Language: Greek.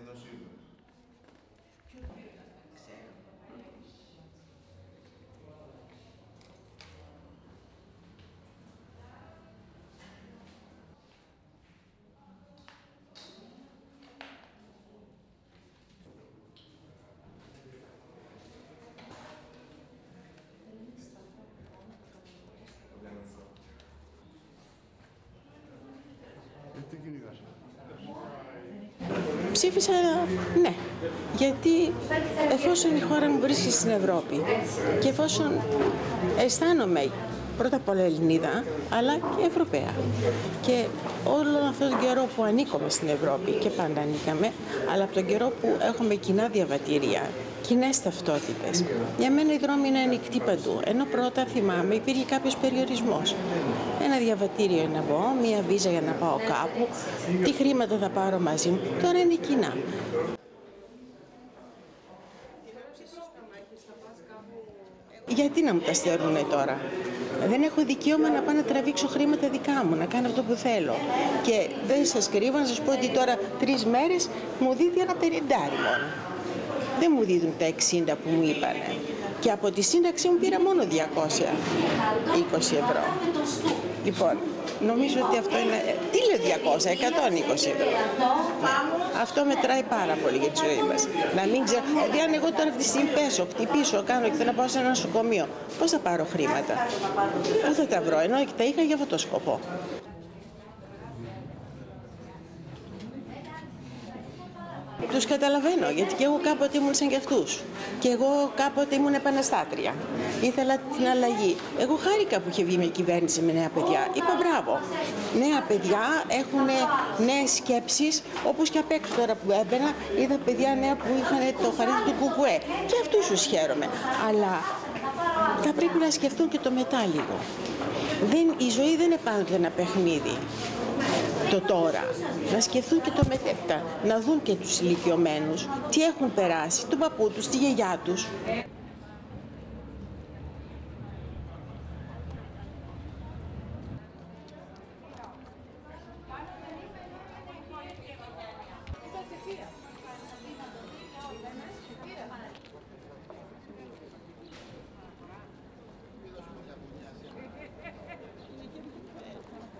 εδώ σίγουρα. Ψήφισα ναι, γιατί εφόσον η χώρα μου βρίσκεται στην Ευρώπη και εφόσον αισθάνομαι πρώτα απ' όλα Ελληνίδα, αλλά και Ευρωπαία. Και όλο αυτόν τον καιρό που ανήκουμε στην Ευρώπη και πάντα ανήκαμε, αλλά από τον καιρό που έχουμε κοινά διαβατήρια, κοινές ταυτότητες, για μένα οι δρόμοι είναι ανοιχτοί παντού. Ενώ πρώτα θυμάμαι υπήρχε κάποιος περιορισμός. Ένα διαβατήριο για να μπω, μία βίζα για να πάω κάπου, τι χρήματα θα πάρω μαζί μου. Τώρα είναι κοινά. Γιατί να μου τα στερούνε τώρα? Δεν έχω δικαίωμα να πάω να τραβήξω χρήματα δικά μου, να κάνω αυτό που θέλω. Και δεν σας κρύβω να σας πω ότι τώρα 3 μέρες μου δίδει ένα 50 μόνο. Δεν μου δίδουν τα 60 που μου είπανε. Και από τη σύνταξη μου πήρα μόνο 220 ευρώ. Λοιπόν, νομίζω ότι αυτό είναι... Τι λέω 200, 120 ευρώ. Αυτό μετράει πάρα πολύ για τη ζωή μας. Να μην ξέρω... Δηλαδή αν εγώ τώρα αυτή τη στιγμή πέσω, χτυπήσω, κάνω και θέλω να πάω σε ένα νοσοκομείο, πώς θα πάρω χρήματα? Πού θα τα βρω? Ενώ και τα είχα για αυτό το σκοπό. Τους καταλαβαίνω, γιατί και εγώ κάποτε ήμουν σαν κι αυτούς. Και εγώ κάποτε ήμουν επαναστάτρια. Ήθελα την αλλαγή. Εγώ χάρηκα που είχε βγει μια κυβέρνηση με νέα παιδιά. Είπα μπράβο. Νέα παιδιά έχουν νέες σκέψεις, όπως και απ' έξω τώρα που έμπαινα, είδα παιδιά νέα που είχαν το χαρίδι του κουκουέ. Και αυτούς τους χαίρομαι. Αλλά θα πρέπει να σκεφτούν και το μετά λίγο. Η ζωή δεν είναι πάντοτε ένα παιχνίδι. Το τώρα, να σκεφτούν και το μετέπειτα, να δουν και τους ηλικιωμένους, τι έχουν περάσει, τον παππού τους, τη γιαγιά τους.